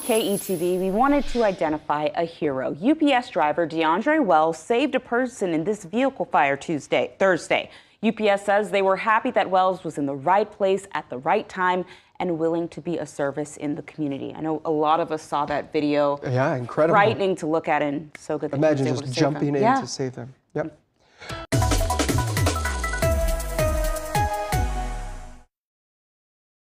KETV, we wanted to identify a hero. UPS driver DeAndre Wells saved a person in this vehicle fire Thursday. UPS says they were happy that Wells was in the right place at the right time and willing to be a service in the community. I know a lot of us saw that video. Yeah, incredible. Frightening to look at, and so good that Imagine he was able just to save jumping them. in to save them. Yep.